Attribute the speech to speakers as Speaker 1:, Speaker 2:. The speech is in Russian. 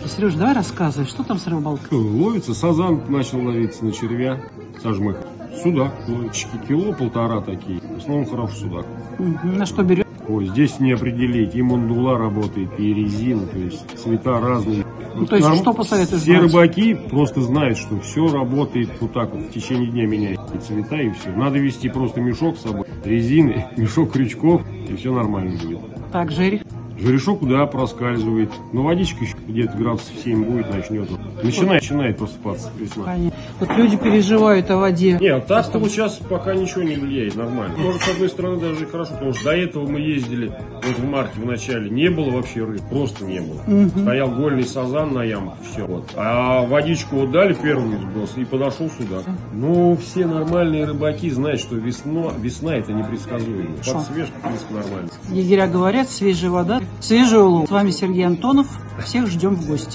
Speaker 1: Сереж, давай рассказывай, что там с рыбалкой?
Speaker 2: Ловится сазан, начал ловиться на червя, сажмых. Судак, ловчики, кило-полтора такие. В основном хороший судак.
Speaker 1: На что берешь?
Speaker 2: Ой, здесь не определить. И мандула работает, и резина, то есть цвета разные.
Speaker 1: Ну, то есть, что посоветуешь?
Speaker 2: Все рыбаки просто знают, что все работает вот так вот. В течение дня меняется и цвета, и все. Надо вести просто мешок с собой, резины, мешок крючков, и все нормально будет.
Speaker 1: Так, жерех.
Speaker 2: Жерешок, да, проскальзывает. Но водичка еще где-то градусов 7 будет, начнет. Начинает просыпаться весна.
Speaker 1: Понятно. Вот люди переживают о воде.
Speaker 2: Нет, так-то вот сейчас пока ничего не влияет, нормально. Может, с одной стороны, даже и хорошо, потому что до этого мы ездили, вот в марте, в начале, не было вообще рыб, просто не было. Стоял гольный сазан на ямах, все. Вот. А водичку вот дали первый сброс, и подошел сюда. Ну, все нормальные рыбаки знают, что весна это непредсказуемо. Подсвежка, в принципе, нормально.
Speaker 1: Егеря говорят, свежая вода, свежий улов. С вами Сергей Антонов. Всех ждем в гости.